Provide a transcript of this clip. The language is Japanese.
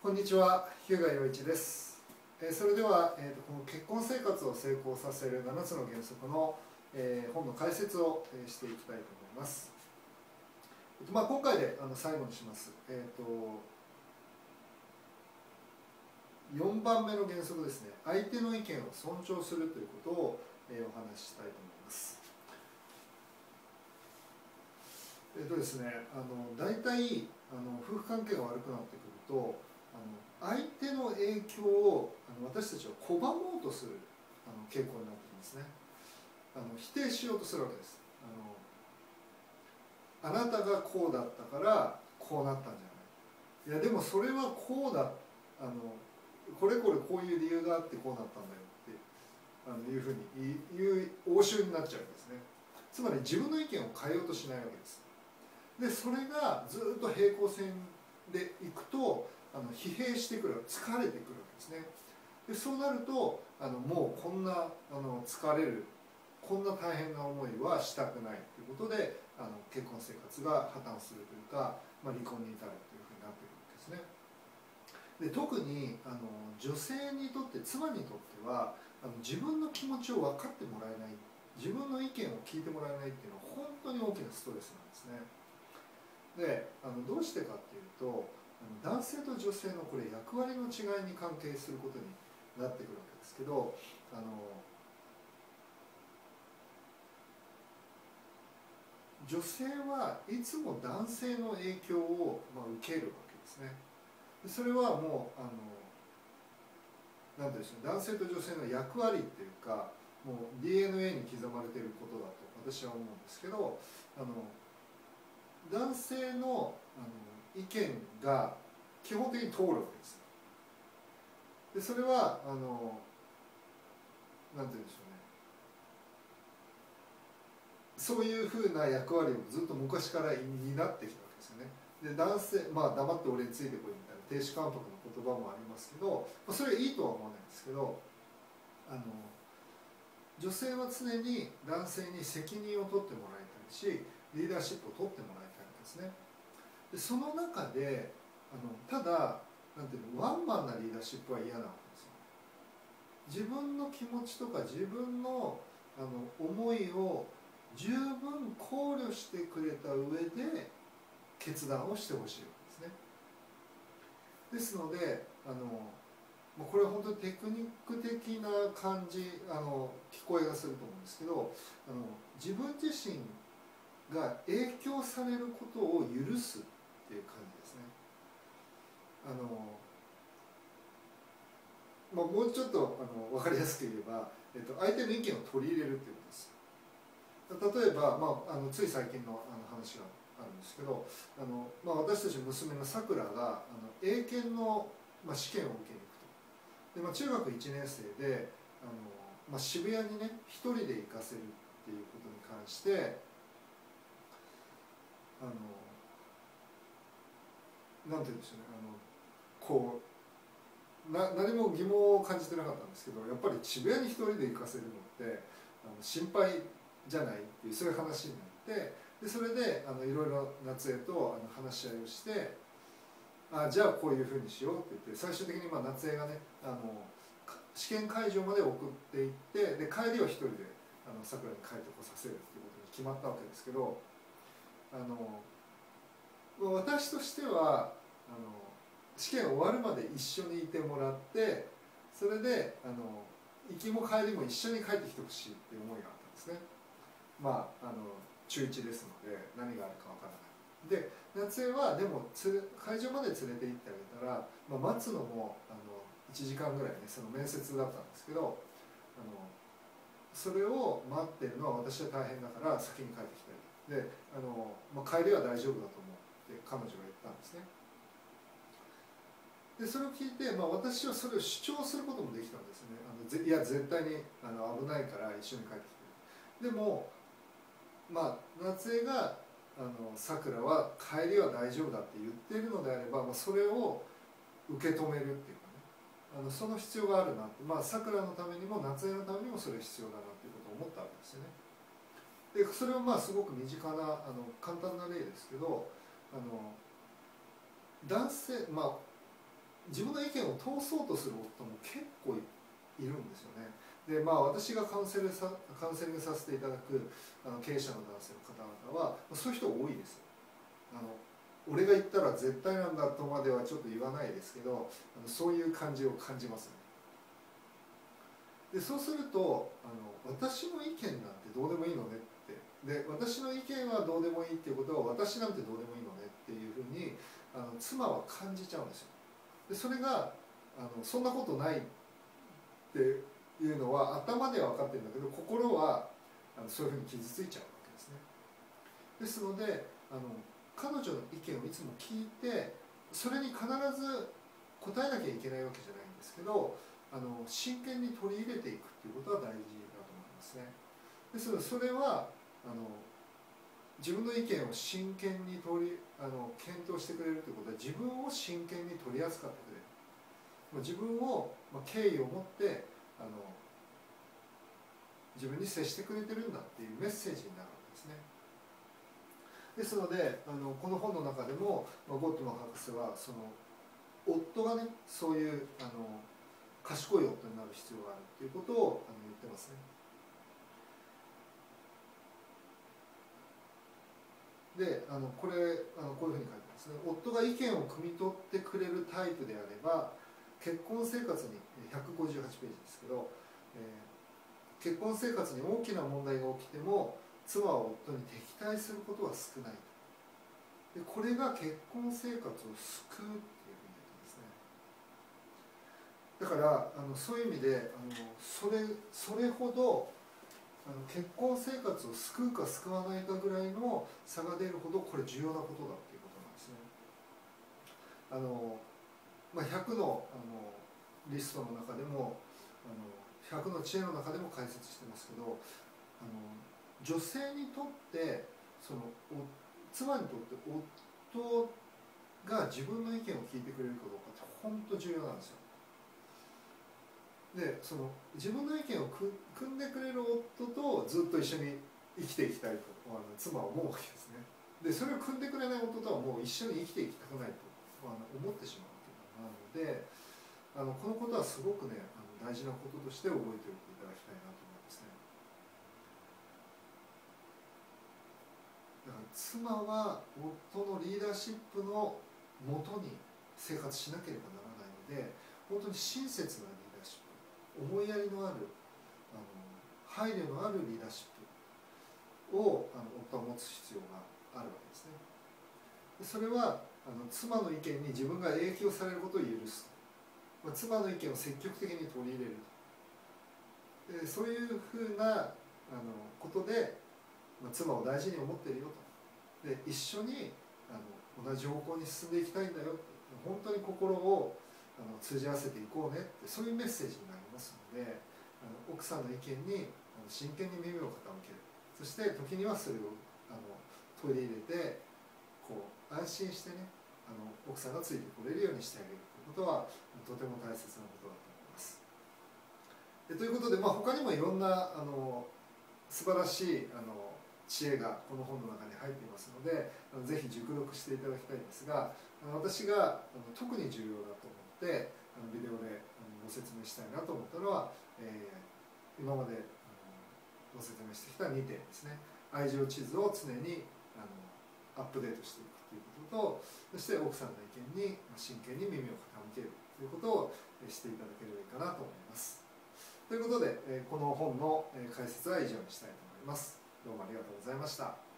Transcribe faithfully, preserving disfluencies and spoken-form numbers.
こんにちは、日向洋一です。えーそれでは、えーと、この結婚生活を成功させるななつの原則の、えー本の解説を、えーしていきたいと思います。えーとまあ、今回であの最後にします。えーと、よんばんめの原則ですね。相手の意見を尊重するということを、えーお話ししたいと思います。えっとですね、あの大体あの夫婦関係が悪くなってくると、あの相手の影響をあの私たちは拒もうとするあの傾向になってきますね。あの否定しようとするわけです。あのあなたがこうだったからこうなったんじゃない。いやでもそれはこうだ、あのこれこれこういう理由があってこうなったんだよってあのいうふうに言う応酬になっちゃうんですね。つまり自分の意見を変えようとしないわけです。でそれがずっと平行線でいくとあの疲弊してくる、疲れてくるわけですね。でそうなるとあのもうこんなあの疲れる、こんな大変な思いはしたくないということであの結婚生活が破綻するというか、まあ、離婚に至るというふうになってくるわけですね。で特にあの女性にとって、妻にとってはあの自分の気持ちを分かってもらえない、自分の意見を聞いてもらえないっていうのは本当に大きなストレスなんですね。であのどうしてかっていうと、男性と女性のこれ役割の違いに関係することになってくるわけですけど、あの女性はいつも男性の影響を、まあ、受けるわけですね。でそれはもうあのなんていうんでしょう、男性と女性の役割っていうか、もう ディーエヌエー に刻まれていることだと私は思うんですけど、あの男性のあの意見が基本的に通るわけです。でそれはあのなんていうんでしょうね、そういうふうな役割をずっと昔から担ってきたわけですよね。で男性、まあ黙って俺についてこいみたいな亭主関白の言葉もありますけど、まあ、それはいいとは思わないんですけど、あの女性は常に男性に責任を取ってもらいたいし、リーダーシップを取ってもらいたいんですね。でその中であのただなんていうの、ワンマンなリーダーシップは嫌なわけですよ。自分の気持ちとか自分のあの思いを十分考慮してくれた上で決断をしてほしいわけですね。ですのであのこれは本当にテクニック的な感じ、あの聞こえがすると思うんですけど、あの自分自身が影響されることを許すっていう感じですね。あのまあ、もうちょっとあの分かりやすく言えば、えっと、相手の意見を取り入れるっていうことです。例えば、まあ、あのつい最近のあの話があるんですけど、あの、まあ、私たち娘のさくらがあの英検の、まあ、試験を受けに行くと。で、まあ、中学いちねん生であの、まあ、渋谷にね一人で行かせるっていうことに関してあのなんて言うんでしょうね、あのこうな何も疑問を感じてなかったんですけど、やっぱり渋谷に一人で行かせるのってあの心配じゃないっていうそういう話になって、でそれであのいろいろ夏江とあの話し合いをして、あじゃあこういうふうにしようって言って、最終的にまあ夏江がねあの試験会場まで送っていって、で帰りは一人であの桜に帰ってこさせるっていうことに決まったわけですけど、あの私としてはあの試験終わるまで一緒にいてもらって、それであの行きも帰りも一緒に帰ってきてほしいっていう思いがあったんですね。まああの中いちですので何があるかわからない。で夏江はでも会場まで連れて行ってあげたら、まあ、待つのもあのいちじかんぐらいね、その面接だったんですけど、あのそれを待ってるのは私は大変だから先に帰ってきたりで、あの、まあ、帰りは大丈夫だと思うって彼女が言ったんですね。でそれを聞いて、まあ、私はそれを主張することもできたんですね。あのぜいや絶対にあの危ないから一緒に帰ってきて。でもまあ夏江がさくらは帰りは大丈夫だって言っているのであれば、まあ、それを受け止めるっていうかね、あのその必要があるなって、まあさくらのためにも夏江のためにもそれ必要だなっていうことを思ったわけですよね。でそれはまあすごく身近なあの簡単な例ですけど、あの男性まあ自分の意見を通そうとする夫も結構いるんですよね。でまあ私がカウンセリングさカウンセリングさせていただくあの経営者の男性の方々はそういう人多いです。あの俺が言ったら絶対なんだとまではちょっと言わないですけど、あのそういう感じを感じますね。でそうするとあの私の意見なんてどうでもいいのねって、で私の意見はどうでもいいっていうことは私なんてどうでもいいのねっていうふうにあの妻は感じちゃうんですよ。でそれがあのそんなことないっていうのは頭では分かってるんだけど、心はあのそういうふうに傷ついちゃうわけですね。ですのであの彼女の意見をいつも聞いて、それに必ず答えなきゃいけないわけじゃないんですけど、あの真剣に取り入れていくっていうことは大事だと思いますね。ですのでそれはあの自分の意見を真剣に取りあの検討してくれるということは、自分を真剣に取り扱ってくれる、自分を、まあ、敬意を持ってあの自分に接してくれてるんだっていうメッセージになるわけですね。ですのであのこの本の中でも、まあ、ゴットマン博士はその夫がねそういうあの賢い夫になる必要があるということをあの言ってますね。であのこれあのこういうふうに書いてますね。夫が意見を汲み取ってくれるタイプであれば、結婚生活にひゃくごじゅうはちページですけど、えー、結婚生活に大きな問題が起きても妻は夫に敵対することは少ないと。でこれが結婚生活を救うっていうふうに言ってますね。だからあのそういう意味であのそれそれほどあの結婚生活を救うか救わないかぐらいの差が出るほどこれ重要なことだっていうことなんですね。あの、まあ、ひゃくの、あのリストの中でもあのひゃくの知恵の中でも解説してますけど、あの女性にとってその妻にとって夫が自分の意見を聞いてくれるかどうかって本当重要なんですよ。でその自分の意見をく組んでくれる夫とずっと一緒に生きていきたいとあの妻は思うわけですね。でそれを組んでくれない夫とはもう一緒に生きていきたくないとあの思ってしまうわけなので、あのこのことはすごくねあの大事なこととして覚えておいていただきたいなと思いますね。だから妻は夫のリーダーシップのもとに生活しなければならないので、本当に親切なリーダーシップ、思いやりのあるあの配慮のあるリーダーシップをあの夫は持つ必要があるわけですね。でそれはあの妻の意見に自分が影響されることを許す、まあ、妻の意見を積極的に取り入れると、でそういうふうなあのことで、まあ、妻を大事に思っているよと、で一緒にあの同じ方向に進んでいきたいんだよ、本当に心をあの通じ合わせていこうねって、そういうメッセージになりますので、あの奥さんの意見に真剣に耳を傾ける、そして時にはそれをあの取り入れてこう安心してねあの奥さんがついてこれるようにしてあげるということはとても大切なことだと思います。でということで、まあ、他にもいろんなあの素晴らしいあの知恵がこの本の中に入っていますので、あのぜひ熟読していただきたいんですが、あの私があの特に重要だと思ってあのビデオであのご説明したいなと思ったのは、えー、今まであのご説明してきたにてんですね。愛情地図を常にあのアップデートしていくということと、そして奥さんの意見に真剣に耳を傾けるということをしていただければいいかなと思います。ということで、この本の解説は以上にしたいと思います。どうもありがとうございました。